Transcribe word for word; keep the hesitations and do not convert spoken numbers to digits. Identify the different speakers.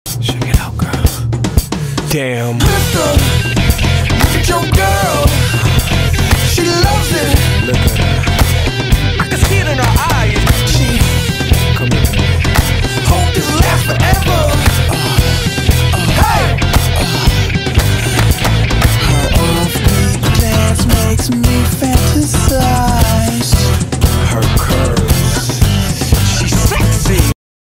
Speaker 1: Check it out, girl. Damn.
Speaker 2: Mister, look at your girl. She loves it.
Speaker 1: Look at her.
Speaker 2: I can see it in her eyes. She
Speaker 1: Come here, baby.
Speaker 2: hope this lasts forever. Uh, uh, hey! Uh, her off-beat dance makes me fantasize.